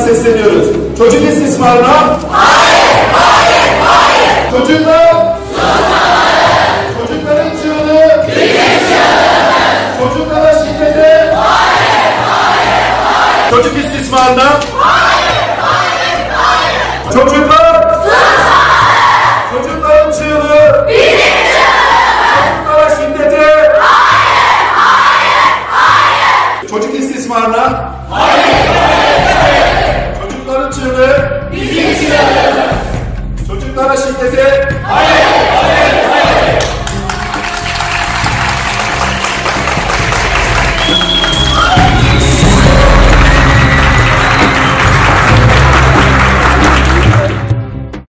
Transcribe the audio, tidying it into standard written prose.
sesleniyoruz. Çocuk istismarına hayır, hayır, hayır. Çocuklar çocukların çığlığı bizim çığlığımız. Çocuklara şiddete hayır, hayır, hayır. Çocuk istismarına hayır, hayır, hayır. Çocuklar çocukların çığlığı bizim çığlığımız. Çocuklara şiddete hayır, hayır, hayır. Çocuk istismarına hayır, hayır, hayır. Çocukların çığlığı bizim çığlığımız. Çocuklara şiddete hayır.